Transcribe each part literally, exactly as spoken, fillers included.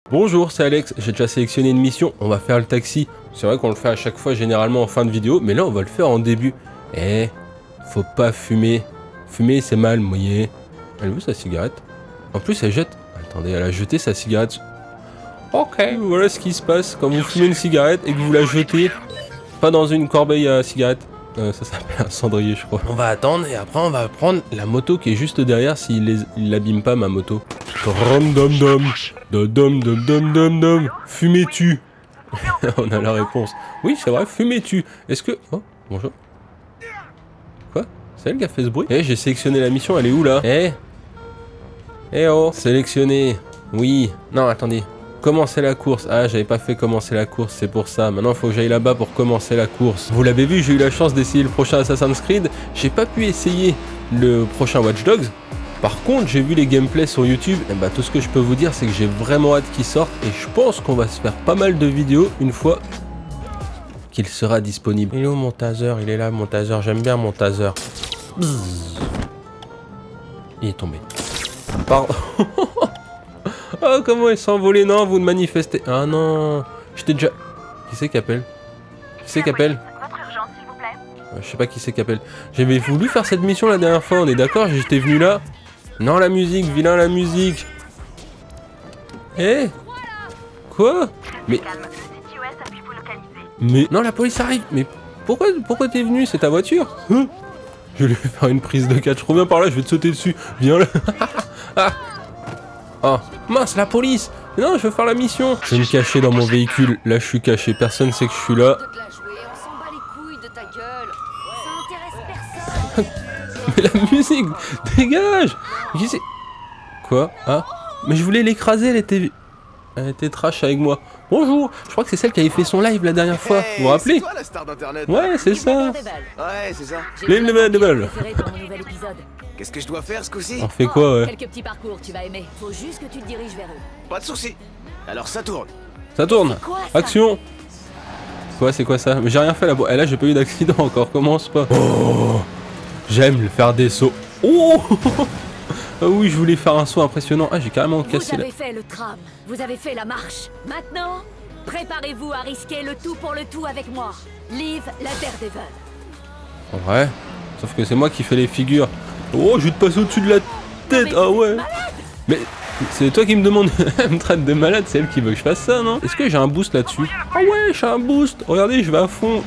Bonjour, c'est Alex, j'ai déjà sélectionné une mission, on va faire le taxi. C'est vrai qu'on le fait à chaque fois généralement en fin de vidéo, mais là on va le faire en début. Eh, faut pas fumer. Fumer c'est mal, vous voyez. Elle veut sa cigarette. En plus elle jette... Attendez, elle a jeté sa cigarette. Ok, voilà ce qui se passe quand vous fumez une cigarette et que vous la jetez. Pas dans une corbeille à cigarette. Euh, ça s'appelle un cendrier je crois. On va attendre et après on va prendre la moto qui est juste derrière s'il il l'abîme pas ma moto. Dom dom dom. Dom dom dom dom dom dom. Fumez-tu? On a la réponse. Oui c'est vrai, fumez-tu? Est-ce que... Oh, bonjour. Quoi? C'est elle qui a fait ce bruit? Eh, j'ai sélectionné la mission, elle est où là? Eh Eh oh, sélectionné. Oui. Non, attendez. Commencer la course. Ah, j'avais pas fait commencer la course, c'est pour ça. Maintenant, il faut que j'aille là-bas pour commencer la course. Vous l'avez vu, j'ai eu la chance d'essayer le prochain Assassin's Creed. J'ai pas pu essayer le prochain Watch Dogs. Par contre, j'ai vu les gameplays sur YouTube. Et bah, tout ce que je peux vous dire, c'est que j'ai vraiment hâte qu'ils sortent. Et je pense qu'on va se faire pas mal de vidéos une fois qu'il sera disponible. Il est où mon taser? Il est là, mon taser. J'aime bien mon taser. Bzzz. Il est tombé. Pardon. Oh, comment elle s'est envolée? Non, vous ne manifestez... Ah non, j'étais déjà... Qui c'est qui appelle? Qui c'est qui appelle? Je sais pas qui c'est qui appelle. J'avais voulu faire cette mission la dernière fois, on est d'accord? J'étais venu là. Non, la musique, vilain la musique. Eh? Quoi? Mais... Mais... Non, la police arrive. Mais pourquoi, pourquoi t'es venu? C'est ta voiture? Hein? Je vais lui faire une prise de catch. Reviens par là, je vais te sauter dessus. Viens là. Ah. Oh, mince, la police! Non, je veux faire la mission! Je vais me cacher dans mon véhicule. Là, je suis caché. Personne sait que je suis là. Mais la musique! Dégage! Qui c'est? Quoi? Ah? Mais je voulais l'écraser, elle était... Elle était trash avec moi. Bonjour! Je crois que c'est celle qui avait fait son live la dernière fois. Vous vous rappelez? Ouais, c'est ça! Ouais, c'est ça. Live de Bell. Qu'est-ce que je dois faire ce coup-ci? On fait quoi, ouais? Quelques petits parcours, tu vas aimer. Faut juste que tu te diriges vers eux. Pas de soucis. Alors ça tourne. Ça tourne. Action. Quoi, c'est quoi ça? Mais j'ai rien fait là-bas. Et là, j'ai pas eu d'accident encore. Commence pas. Oh, j'aime le faire des sauts. Oh. Ah oui, je voulais faire un saut impressionnant. Ah, j'ai carrément cassé. Vous avez fait le tram. Vous avez fait la marche. Maintenant, préparez-vous à risquer le tout pour le tout avec moi. Liv, la Daredevil. En vrai. Sauf que c'est moi qui fais les figures. Oh, je vais te passer au-dessus de la tête. Ah ouais. Mais c'est toi qui me demande. Elle me traite de malade, c'est elle qui veut que je fasse ça, non? Est-ce que j'ai un boost là-dessus? Ah ouais, j'ai un boost. Regardez, je vais à fond.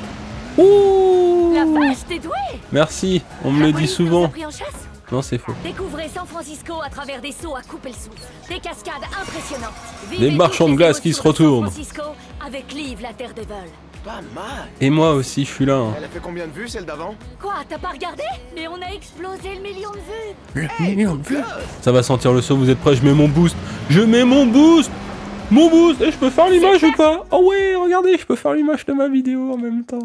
Ouh. La vache, t'es doué. Merci, on me le dit souvent. Non, c'est faux. Découvrez San Francisco à travers des sauts à couper le souffle. Des cascades impressionnantes. Des marchands de glace qui se retournent. San Francisco avec Liv, la Daredevil. Pas mal. Et moi aussi, je suis là. Hein. Elle a fait combien de vues celle d'avant? Quoi, t'as pas regardé? Mais on a explosé le million de vues. Le million de vues. Ça va sentir le saut, vous êtes prêts? Je mets mon boost. Je mets mon boost. Mon boost. Et je peux faire l'image ou pas? Oh ouais, regardez, je peux faire l'image de ma vidéo en même temps.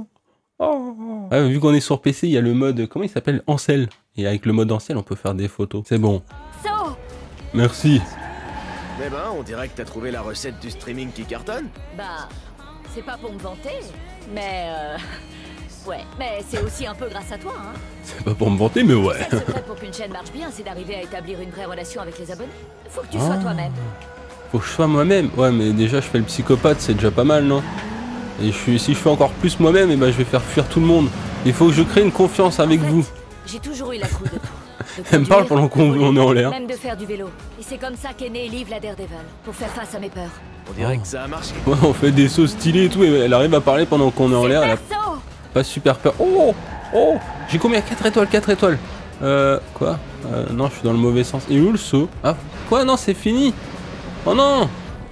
Oh. Ah, vu qu'on est sur P C, il y a le mode, comment il s'appelle? Ancel. Et avec le mode Ancel, on peut faire des photos. C'est bon. So. Merci. Mais ben, on dirait que t'as trouvé la recette du streaming qui cartonne. Bah, c'est pas pour me vanter, mais euh... ouais, mais c'est aussi un peu grâce à toi, hein. C'est pas pour me vanter, mais ouais. Le secret pour qu'une chaîne marche bien, c'est d'arriver à établir une vraie relation avec les abonnés. Faut que tu sois ah. toi-même. Faut que je sois moi-même. Ouais, mais déjà, je fais le psychopathe, c'est déjà pas mal, non? Et je suis, si je fais encore plus moi-même, et ben, je vais faire fuir tout le monde. Il faut que je crée une confiance avec en fait, vous. J'ai toujours eu la couille de tout. Elle me parle pendant qu'on est en l'air. Même de faire du vélo. Et c'est comme ça qu'est née Liv la Daredevil, pour faire face à mes peurs. On dirait oh. que ça a marché. Ouais, on fait des sauts stylés et tout, et elle arrive à parler pendant qu'on est en l'air. Elle a pas super peur. Oh, oh, j'ai combien? Quatre étoiles, quatre étoiles. Euh, quoi euh, Non, je suis dans le mauvais sens. Et où le saut? Ah, quoi? Non, c'est fini. Oh non.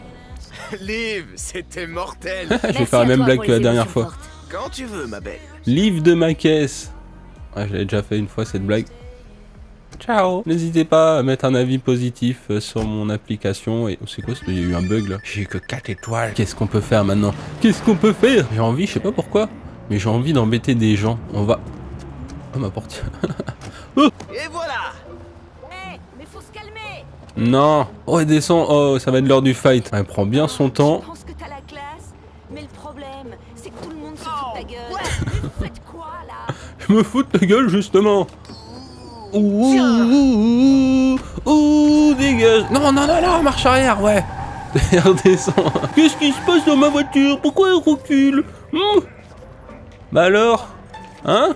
Liv, c'était mortel. Je vais faire la même blague que la dernière fois. Quand tu veux, ma belle. Liv de ma caisse. Ouais, je l'avais déjà fait une fois cette blague. Ciao. N'hésitez pas à mettre un avis positif sur mon application. Et c'est quoi? Il y a eu un bug là. J'ai que quatre étoiles. Qu'est-ce qu'on peut faire maintenant? Qu'est-ce qu'on peut faire? J'ai envie, je sais pas pourquoi, mais j'ai envie d'embêter des gens. On va... Oh, ma porte. Oh. Et voilà. Hey, mais faut se calmer. Non. Oh, elle descend. Oh, ça va être l'heure du fight. Elle prend bien son temps. Je pense que t'as la classe, mais le problème, c'est que tout le monde se fout de ta gueule. Ouais. Vous faites quoi là? Je me fous de ta gueule justement. Ouh, ouh, ouh, ouh, dégage. Non, non, non, non, marche arrière, ouais. Redescends. Qu'est-ce qui se passe dans ma voiture? Pourquoi elle recule? hmm Bah alors? Hein?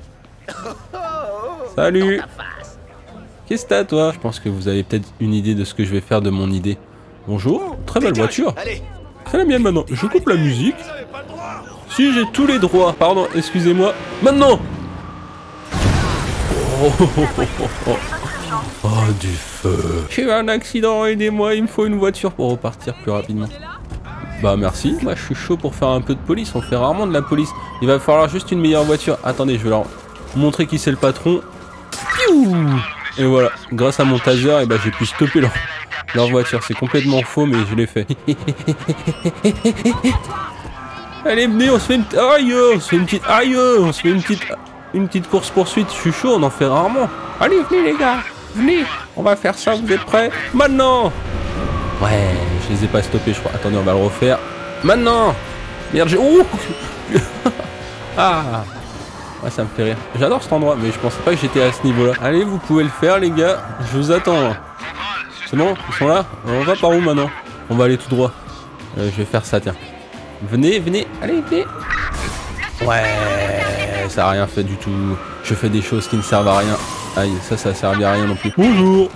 Salut. Qu'est-ce que t'as, toi? Je pense que vous avez peut-être une idée de ce que je vais faire de mon idée. Bonjour, très belle voiture. C'est la mienne maintenant. Je coupe la musique. Si, j'ai tous les droits. Pardon, excusez-moi. Maintenant. Oh, oh, oh, oh, oh. Oh, du feu. J'ai eu un accident, aidez-moi, il me faut une voiture pour repartir plus rapidement. Bah merci, moi je suis chaud pour faire un peu de police, on fait rarement de la police. Il va falloir juste une meilleure voiture. Attendez, je vais leur montrer qui c'est le patron. Piou. Et voilà, grâce à mon taser, et bah j'ai pu stopper leur, leur voiture. C'est complètement faux, mais je l'ai fait. Allez, venez, on se fait une petite... Aïe, on se fait une petite... Aïe, on se fait une petite... Une petite course poursuite, je suis chaud, on en fait rarement. Allez, venez les gars, venez, on va faire ça, vous êtes prêts? Maintenant. Ouais, je les ai pas stoppés, je crois. Attendez, on va le refaire. Maintenant. Merde, j'ai... Ouh. Ah. Ouais, ça me fait rire. J'adore cet endroit, mais je pensais pas que j'étais à ce niveau-là. Allez, vous pouvez le faire, les gars. Je vous attends. C'est bon? Ils sont là? On va par où maintenant? On va aller tout droit. Euh, je vais faire ça, tiens. Venez, venez. Allez, venez. Ouais, ça a rien fait du tout. Je fais des choses qui ne servent à rien. Aïe, ça, ça servait à rien non plus. Bonjour.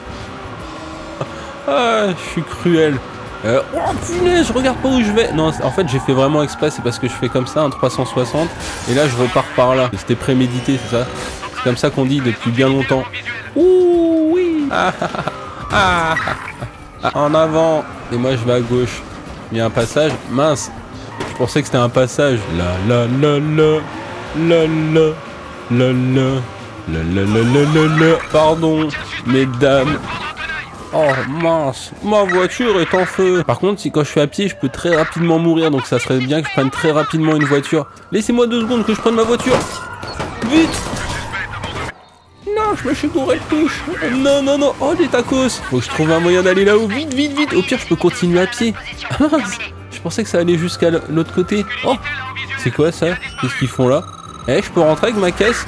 Ah, je suis cruel. Euh, oh punaise, je regarde pas où je vais. Non, en fait, j'ai fait vraiment exprès. C'est parce que je fais comme ça, un trois cent soixante. Et là, je repars par là. C'était prémédité, c'est ça? C'est comme ça qu'on dit depuis bien longtemps. Ouh, oui. Ah, ah, ah, en avant. Et moi, je vais à gauche. Il y a un passage. Mince. Je pensais que c'était un passage. La la la la la la la la la la la la la. Pardon, mesdames. Oh mince, ma voiture est en feu. Par contre, si quand je suis à pied, je peux très rapidement mourir, donc ça serait bien que je prenne très rapidement une voiture. Laissez-moi deux secondes que je prenne ma voiture. Vite. Non, je me suis gouré de touche. Non, non, non. Oh, des tacos. Faut que je trouve un moyen d'aller là-haut. Vite, vite, vite. Au pire, je peux continuer à pied. Ah mince. Je pensais que ça allait jusqu'à l'autre côté. Oh, c'est quoi ça? Qu'est-ce qu'ils font là? Eh, je peux rentrer avec ma caisse?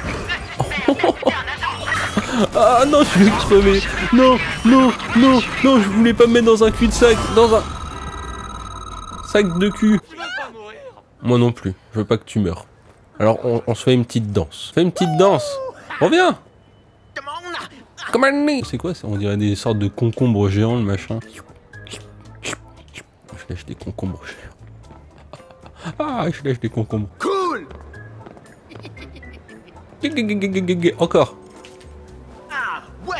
Ah non, je vais crever. Non, non, non, non, je voulais pas me mettre dans un cul-de-sac. Dans un... sac de cul. Moi non plus, je veux pas que tu meurs. Alors, on, on se fait une petite danse. Fais une petite danse. Reviens. C'est quoi ça? On dirait des sortes de concombres géants, le machin. Je lèche des concombres géants. Ah, je lèche des concombres. Cool. Encore. Ah ouais.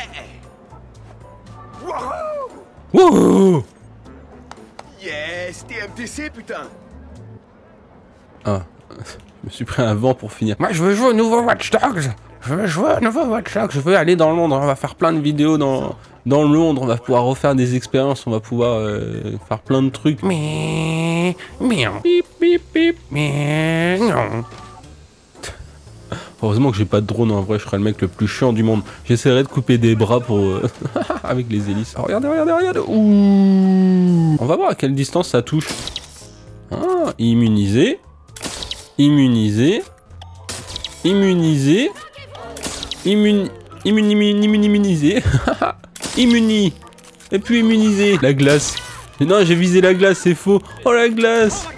Wouhou. Yes, T M T C putain. Ah, je me suis pris un vent pour finir. Moi, je veux jouer au nouveau Watch Dogs. Je veux jouer au nouveau Watch Dogs. Je veux aller dans Londres. On va faire plein de vidéos dans dans Londres. On va pouvoir refaire des expériences. On va pouvoir euh, faire plein de trucs. Mais mais bip bip bip. Mais non. Heureusement que j'ai pas de drone, en vrai je serais le mec le plus chiant du monde. J'essaierai de couper des bras pour euh, avec les hélices. Oh, regardez, regardez, regardez. Ouh. On va voir à quelle distance ça touche. Ah, immunisé. Immunisé. Immunisé. Immun... Immun... Immun... Immun... Immunisé. Immuni. Et puis immunisé. La glace. Non, j'ai visé la glace, c'est faux. Oh la glace.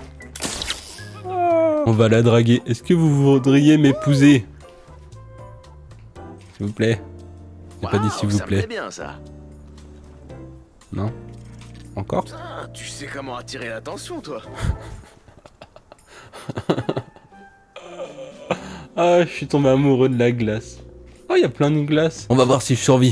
On va la draguer. Est-ce que vous voudriez m'épouser? S'il vous plaît. J'ai wow, pas dit s'il vous plaît. Bien, ça. Non? Encore? Putain, tu sais comment attirer l'attention, toi. Ah, je suis tombé amoureux de la glace. Oh, il y a plein de glace. On va voir si je survis.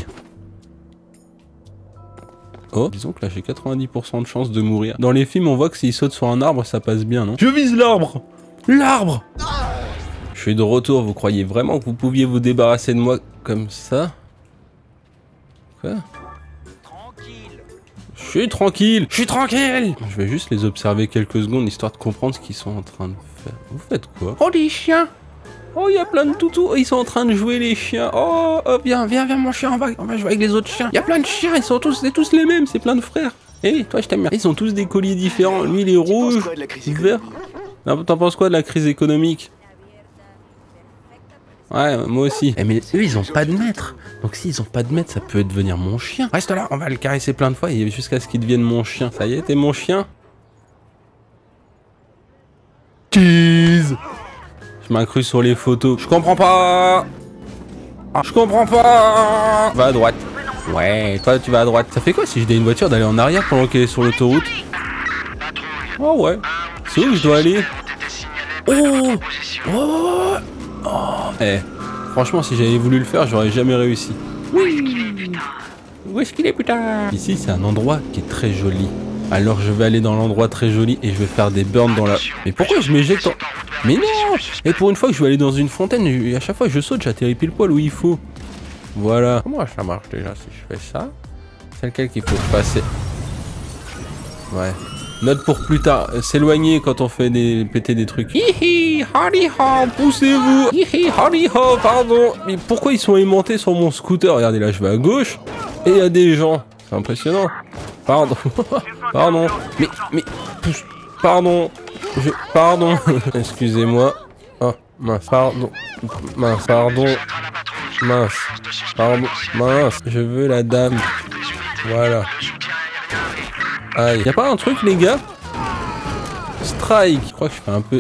Oh, disons que là j'ai quatre-vingt-dix pour cent de chance de mourir. Dans les films, on voit que s'il saute sur un arbre, ça passe bien, non? Je vise l'arbre! L'arbre! Je suis de retour, vous croyez vraiment que vous pouviez vous débarrasser de moi comme ça? Quoi? Tranquille. Je suis tranquille! Je suis tranquille! Je vais juste les observer quelques secondes, histoire de comprendre ce qu'ils sont en train de faire. Vous faites quoi? Oh, les chiens! Oh, il y a plein de toutous! Ils sont en train de jouer, les chiens! Oh, oh viens, viens, viens, mon chien, on va, on va jouer avec les autres chiens! Il y a plein de chiens, ils sont tous, c'est tous les mêmes, c'est plein de frères! Eh oui, toi, je t'aime bien. Ils sont tous des colliers différents. Lui, il est rouge, vert. T'en penses quoi de la crise économique? Ouais, moi aussi. Eh, mais eux, ils ont pas de maître. Donc s'ils ont pas de maître, ça peut devenir mon chien. Reste là, on va le caresser plein de fois et jusqu'à ce qu'il devienne mon chien. Ça y est, t'es mon chien? Cheese. Je m'incrus sur les photos. Je comprends pas. Je comprends pas. Va à droite. Ouais, toi tu vas à droite. Ça fait quoi si je dis une voiture d'aller en arrière pendant qu'elle est sur l'autoroute? Oh ouais. C'est où je dois aller? Oh, oh, oh. Eh, franchement, si j'avais voulu le faire, j'aurais jamais réussi. Oui. Où est-ce qu'il est, putain? Ici, c'est un endroit qui est très joli. Alors, je vais aller dans l'endroit très joli et je vais faire des burns dans la... Mais pourquoi je m'éjecte en... Mais non. Et pour une fois que je vais aller dans une fontaine, et à chaque fois que je saute, j'atterris pile poil où il faut. Voilà. Comment ça marche déjà si je fais ça? C'est lequel qu'il faut passer? Ouais. Note pour plus tard, s'éloigner quand on fait des péter des trucs. Hihi, hardy ho, poussez-vous. Hihi, hardy ho, pardon. Mais pourquoi ils sont aimantés sur mon scooter? Regardez là, je vais à gauche et il y a des gens. C'est impressionnant. Pardon. Pardon. Mais, mais, pousse. Pardon. Je, pardon. Excusez-moi. Oh, mince. Pardon. Mince. Pardon. Mince. Pardon. Mince. Je veux la dame. Voilà. Aïe. Y'a pas un truc, les gars? Strike. Je crois que je fais un peu...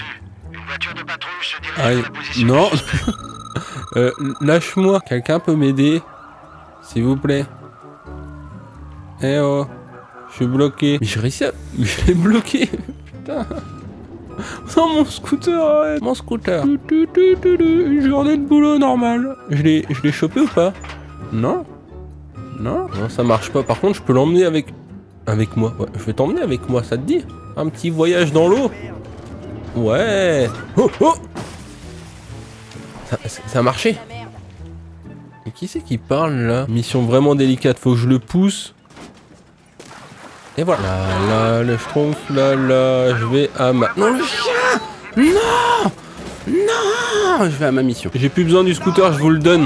Aïe. Non. euh, lâche-moi. Quelqu'un peut m'aider? S'il vous plaît. Eh oh. Je suis bloqué. Mais j'ai réussi à... Je l'ai bloqué. Putain. Non, mon scooter, arrête. Mon scooter. Une journée de boulot normale. Je l'ai je l'ai chopé ou pas? Non. Non. Non, ça marche pas. Par contre, je peux l'emmener avec... Avec moi. Ouais, je vais t'emmener avec moi, ça te dit? Un petit voyage dans l'eau. Ouais. Oh, oh. Ça, ça a marché. Et qui c'est qui parle là? Mission vraiment délicate. Faut que je le pousse. Et voilà. Là, là, le schtroumpf, là, là. Je vais à ma... Non, le chien! Non! Non! Je vais à ma mission. J'ai plus besoin du scooter, je vous le donne.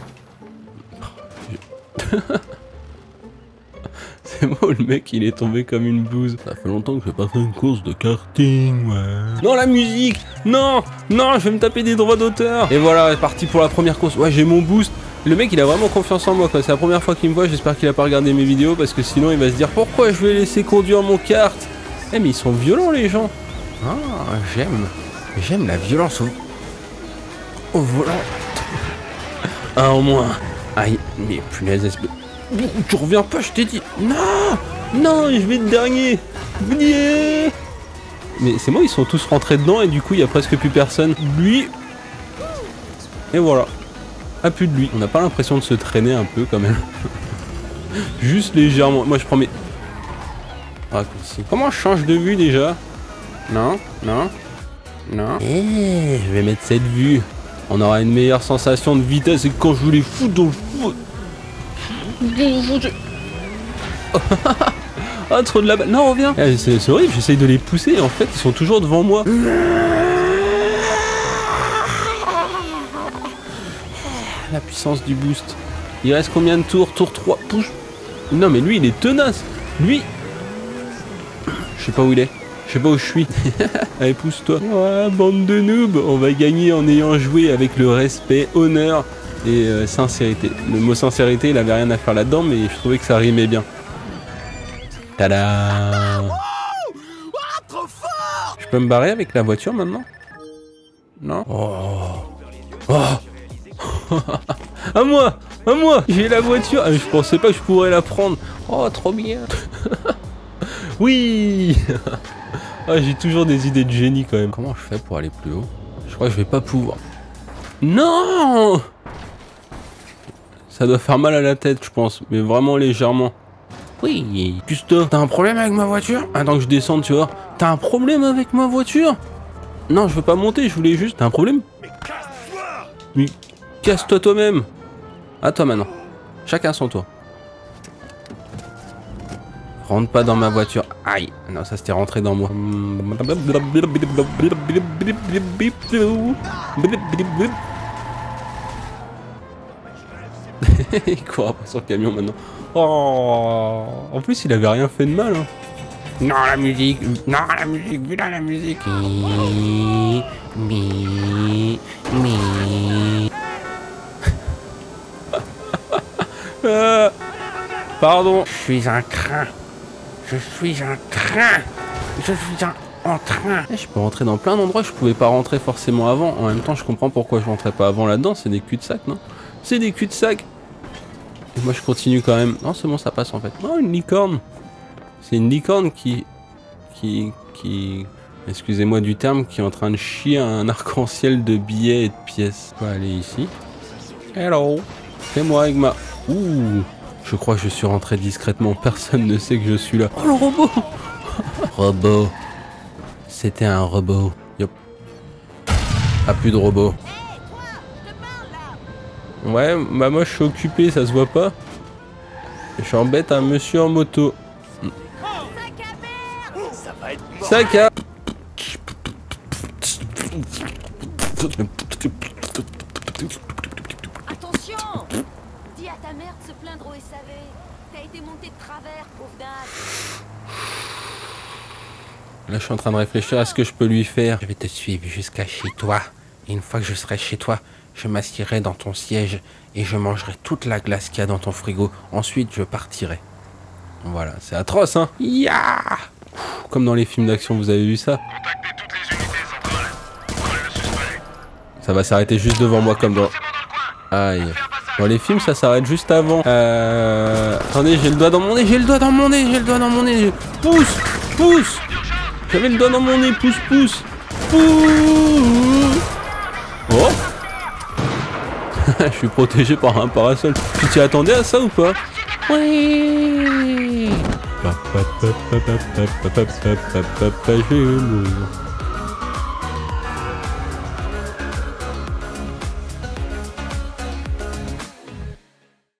C'est moi, le mec, il est tombé comme une blouse. Ça fait longtemps que je vais pas faire une course de karting, ouais. Non, la musique! Non! Non, je vais me taper des droits d'auteur. Et voilà, c'est parti pour la première course. Ouais, j'ai mon boost. Le mec, il a vraiment confiance en moi, quoi. C'est la première fois qu'il me voit. J'espère qu'il a pas regardé mes vidéos parce que sinon, il va se dire pourquoi je vais laisser conduire mon kart. Eh, mais ils sont violents, les gens. Ah, j'aime. J'aime la violence au, au volant. Un en moins. Aïe, mais punaise, espèce... Tu reviens pas, je t'ai dit. Non, non, je vais être dernier. Yeah. Mais c'est moi, ils sont tous rentrés dedans et du coup, il y a presque plus personne. Lui. Et voilà. Ah, plus de lui. On n'a pas l'impression de se traîner un peu quand même. Juste légèrement. Moi, je prends mes... raccourcis. Comment je change de vue déjà? Non, non, non. Eh, je vais mettre cette vue. On aura une meilleure sensation de vitesse et quand je les fous dans le fou... Ah, trop de la balle. Non, reviens. Eh, c'est horrible, j'essaye de les pousser et en fait, ils sont toujours devant moi. La puissance du boost. Il reste combien de tours? Tour trois. Pousse. Non, mais lui, il est tenace. Lui... Je sais pas où il est. Je sais pas où je suis. Allez, pousse-toi. Ouais, bande de noobs. On va gagner en ayant joué avec le respect, honneur et euh, sincérité. Le mot sincérité, il avait rien à faire là-dedans, mais je trouvais que ça rimait bien. Tada! Je peux me barrer avec la voiture maintenant? Non? Oh! Oh! À moi! À moi! J'ai la voiture! Ah, je pensais pas que je pourrais la prendre. Oh, trop bien! Oui! Ah, j'ai toujours des idées de génie quand même. Comment je fais pour aller plus haut? Je crois que je vais pas pouvoir. Non! Ça doit faire mal à la tête, je pense, mais vraiment légèrement. Oui. Custo, t'as un problème avec ma voiture? Attends que je descende, tu vois. T'as un problème avec ma voiture? Non, je veux pas monter, je voulais juste... T'as un problème? Mais casse-toi! Mais casse-toi toi-même. À toi maintenant. Chacun son tour. Rentre pas dans ma voiture. Aïe. Non, ça s'était rentré dans moi. Il court après son camion maintenant. Oh. En plus, il avait rien fait de mal. Hein. Non, la musique. Non, la musique. Vu là, la musique. Mi, mi, mi. Euh, Pardon. Je suis un crin. Je suis un crin. Je suis un en train. Eh, je peux rentrer dans plein d'endroits que je pouvais pas rentrer forcément avant. En même temps, je comprends pourquoi je rentrais pas avant là-dedans. C'est des cul-de-sac, non? C'est des cul-de-sac. Et moi, je continue quand même. Non, c'est bon, ça passe en fait. Oh, une licorne. C'est une licorne qui... Qui... Qui... Excusez-moi du terme, qui est en train de chier un arc-en-ciel de billets et de pièces. On va aller ici. Hello. C'est moi avec ma... Ouh. Je crois que je suis rentré discrètement. Personne ne sait que je suis là. Oh, le robot. Robot. C'était un robot. Yop. Ah, plus de robot. Ouais, bah moi je suis occupé, ça se voit pas. Je embête un monsieur en moto. Sac à... Attention! Dis à ta mère de se plaindre au S A V. T'as été monté de travers, pauvre dame. Là je suis en train de réfléchir à ce que je peux lui faire. Je vais te suivre jusqu'à chez toi. Et une fois que je serai chez toi, je m'assierai dans ton siège et je mangerai toute la glace qu'il y a dans ton frigo. Ensuite, je partirai. Voilà, c'est atroce, hein. Ya! Comme dans les films d'action, vous avez vu ça? Contactez toutes les unités centrales. Prenez le suspect. Ça va s'arrêter juste devant moi comme dans... Aïe. Dans les films, ça s'arrête juste avant. Euh... Attendez, j'ai le doigt dans mon nez, j'ai le doigt dans mon nez, j'ai le doigt dans mon nez. Pousse! Pousse! J'avais le doigt dans mon nez, pousse, pousse! Pousse! Oh! Je suis protégé par un parasol. Tu t'y attendais à ça ou pas? Oui! Je